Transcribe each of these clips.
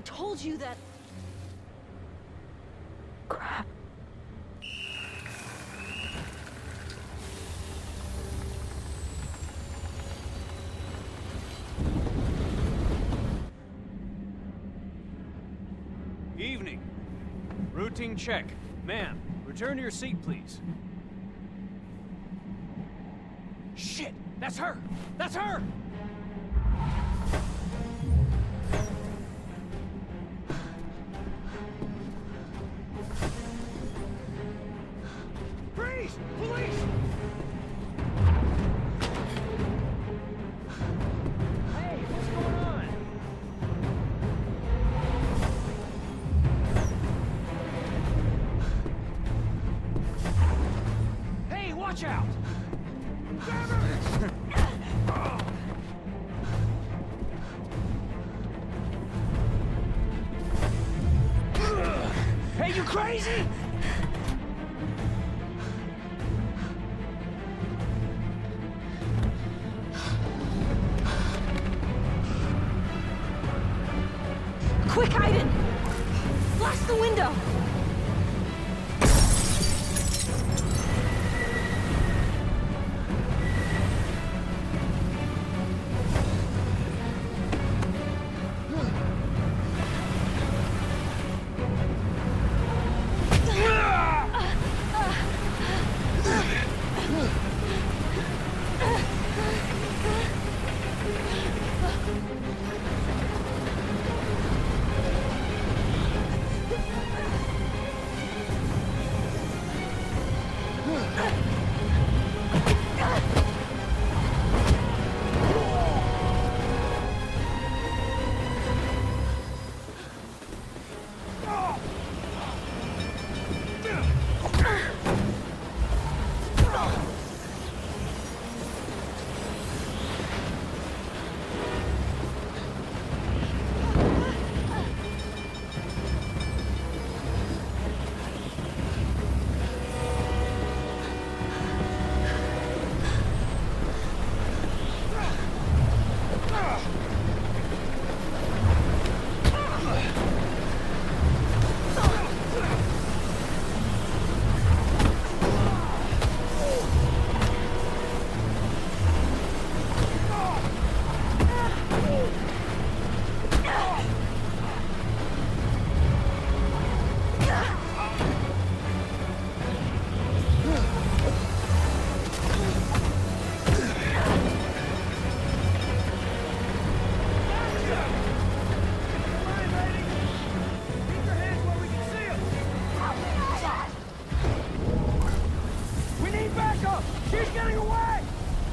told you that... Crap. Evening. Routine check. Ma'am, return to your seat, please. Shit! That's her! That's her! Freeze! Police! Hey, what's going on? Hey, watch out! Hey, you crazy? Quick, Aiden! Blast the window! She's getting away!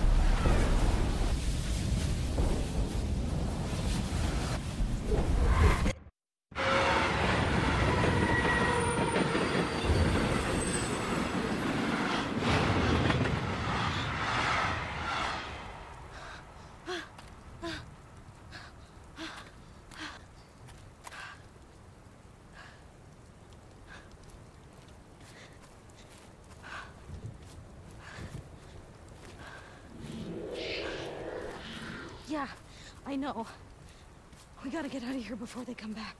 Yeah, I know. We gotta get out of here before they come back.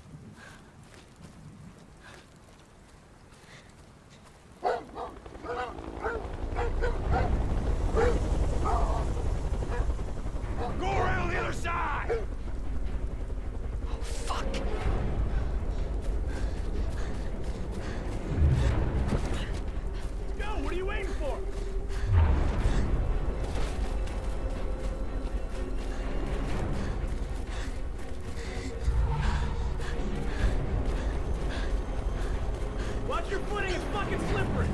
Go around the other side! Oh, fuck. Go! What are you waiting for? Watch your footing, it's fucking slippery!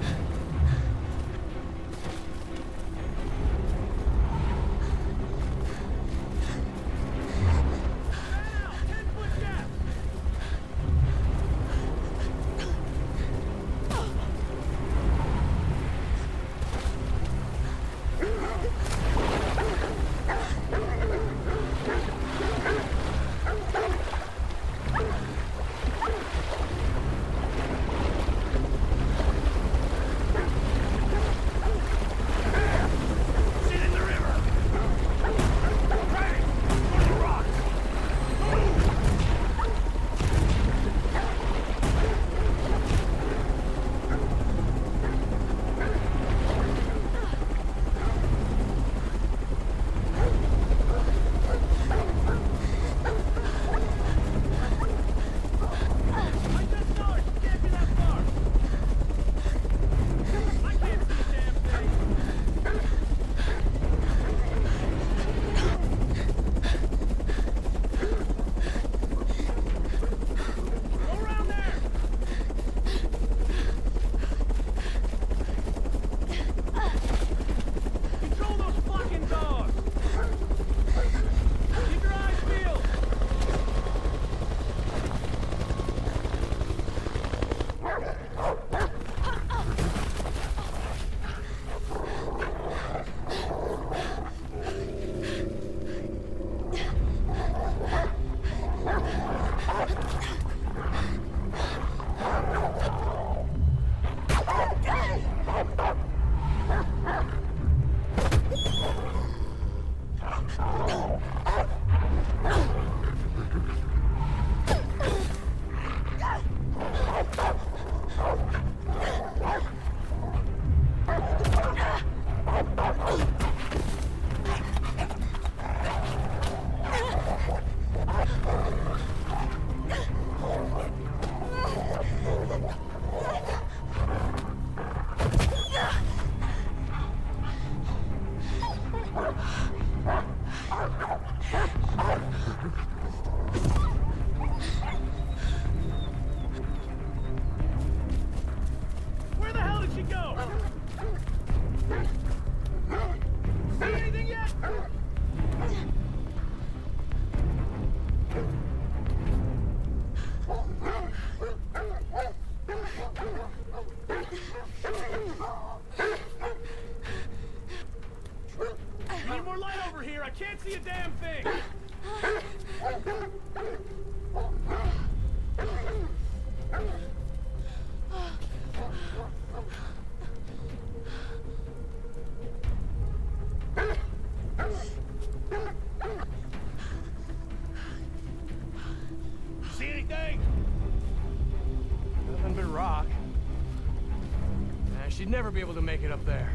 She'd never be able to make it up there.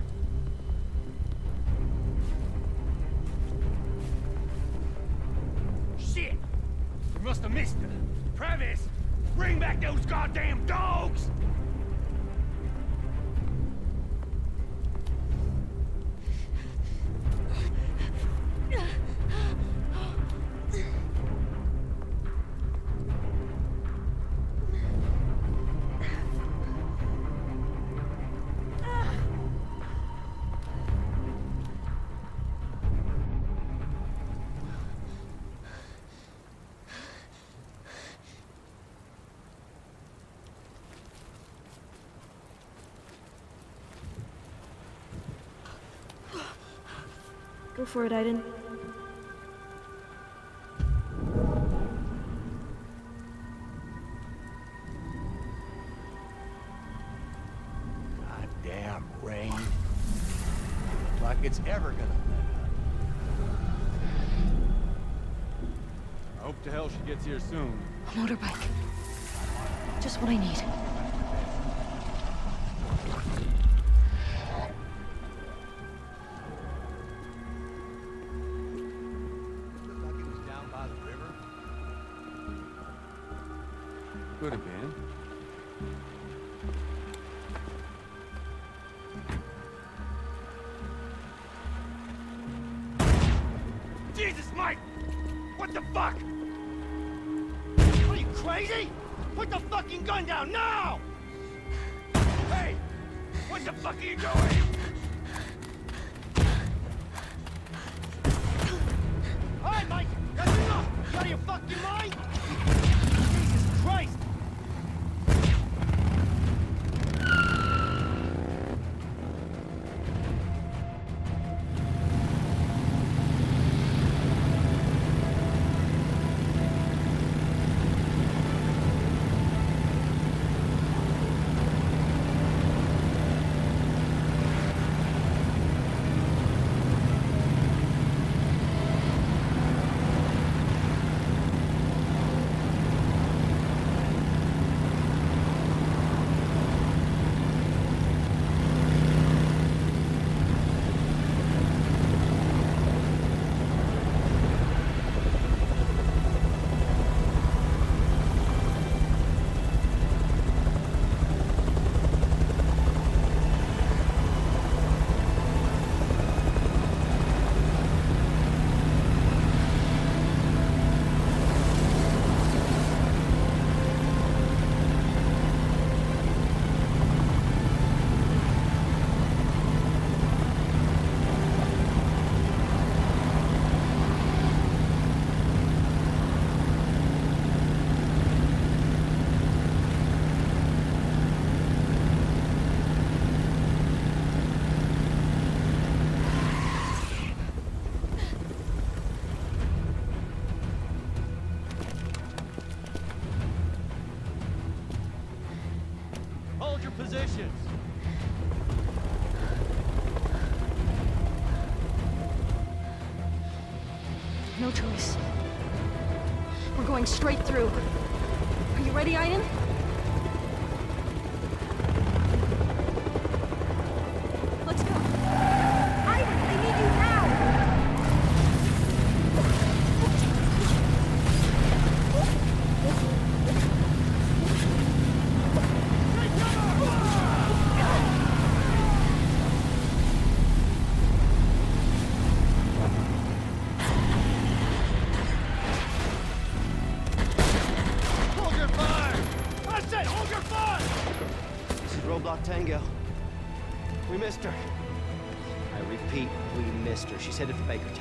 Shit! We must have missed her. Travis! Bring back those goddamn dogs! Go for it, Aiden. Goddamn rain. Looks like it's ever gonna let up. I hope to hell she gets here soon. A motorbike. Just what I need. Could have been. Jesus, Mike! What the fuck? Are you crazy? Put the fucking gun down now! Hey! What the fuck are you doing? All right, Mike! That's enough! You out of your fucking mind? Jesus Christ! Hold your positions. No choice. We're going straight through. Are you ready, Aiden? Let's go. Aiden, I need you now! Hold your fire! I said hold your fire! This is Roadblock Tango. We missed her. I repeat, we missed her. She's headed for Bakertown.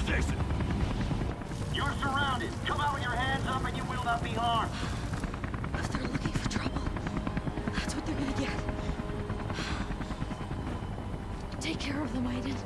position! You're surrounded. Come out with your hands up and you will not be harmed. If they're looking for trouble, that's what they're gonna get. Take care of them, Aiden.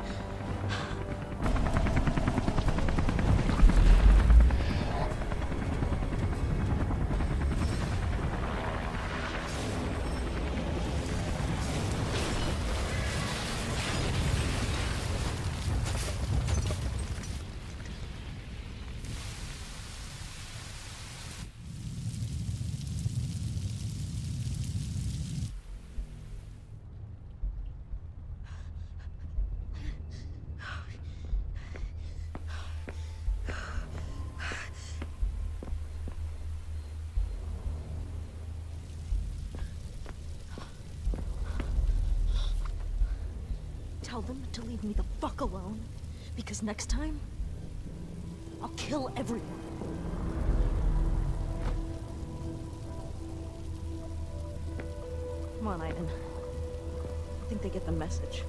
Tell them to leave me the fuck alone, because next time, I'll kill everyone. Come on, Aiden. I think they get the message.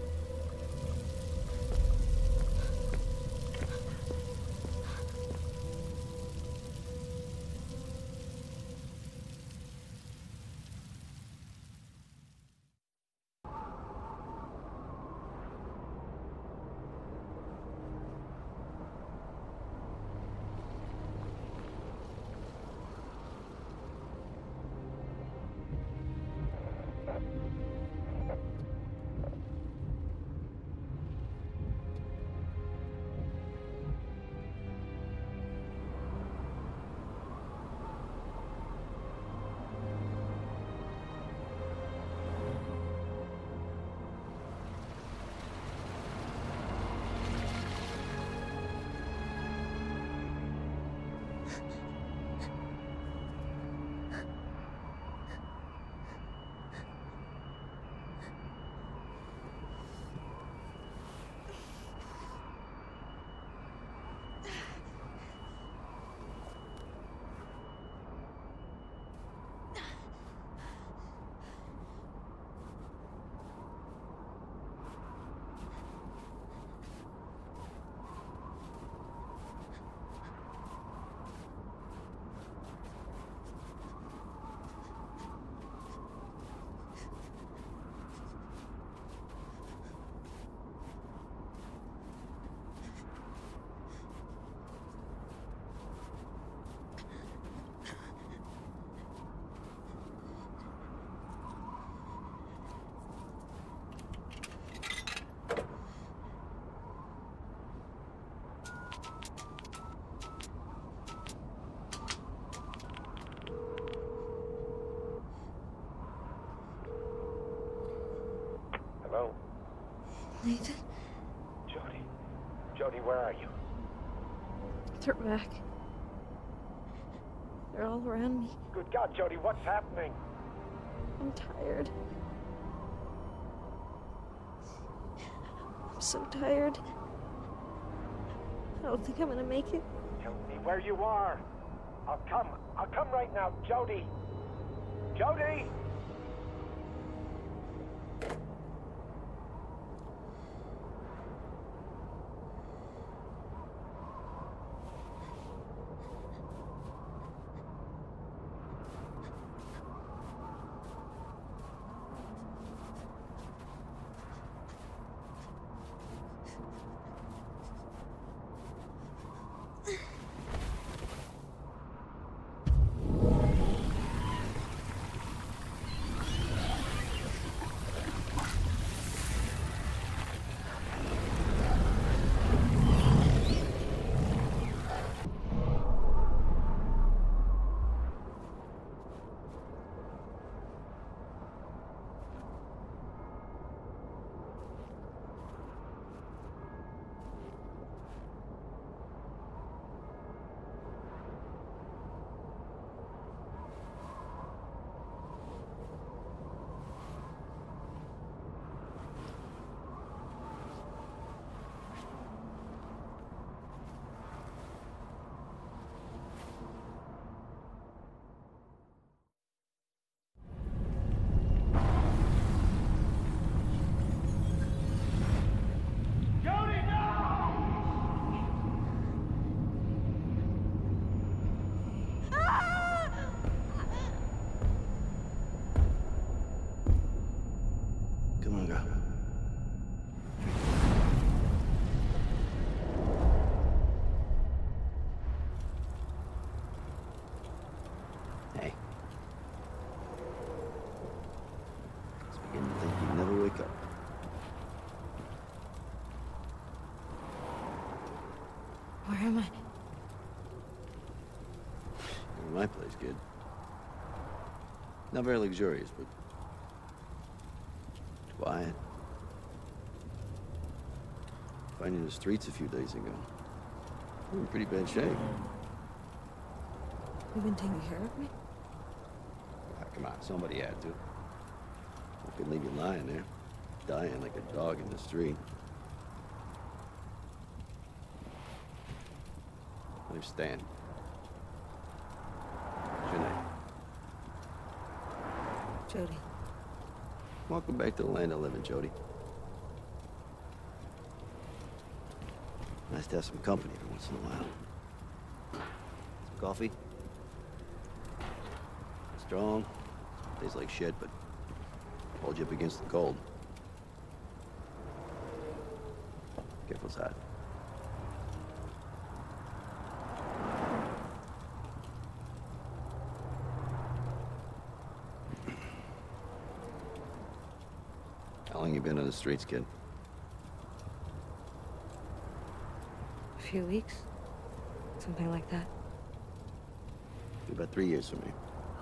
Hello? Nathan? Jodie? Jodie, where are you? They're back. They're all around me. Good God, Jodie, what's happening? I'm tired. I'm so tired. I don't think I'm gonna make it. Tell me where you are. I'll come right now, Jodie. Jodie! am I? In my place, kid. Not very luxurious, but quiet. Found you in the streets a few days ago. You're in pretty bad shape. You've been taking care of me? Ah, come on, somebody had to. I couldn't leave you lying there, dying like a dog in the street. Understand? What's your name? Jodie. Welcome back to the land of living, Jodie. Nice to have some company every once in a while. Some coffee? Strong. Tastes like shit, but hold you up against the cold. Careful, it's hot. How long you been on the streets, kid? A few weeks? Something like that. About 3 years for me.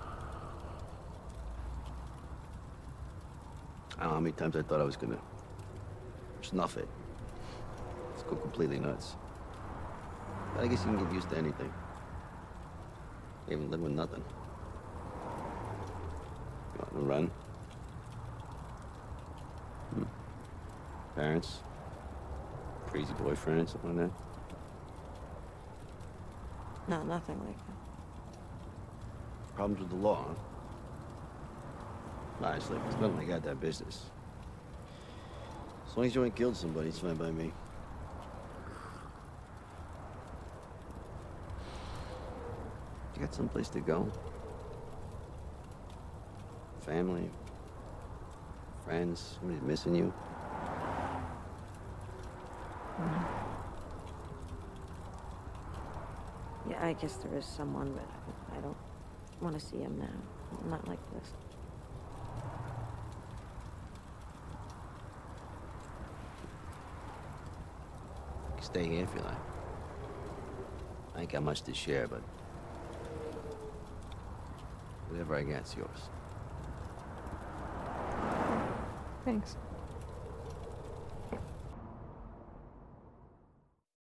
I don't know how many times I thought I was gonna snuff it. Let's go completely nuts. But I guess you can get used to anything. Even live with nothing. You want to run? Parents? Crazy boyfriend, something like that? No, nothing like that. Problems with the law, huh? Honestly, it's nothing like that business. As long as you ain't killed somebody, it's fine by me. You got someplace to go? Family? Friends? Somebody's missing you? Yeah, I guess there is someone, but I don't want to see him now. Not like this. Stay here if you like. I ain't got much to share, but whatever I got's yours. Thanks.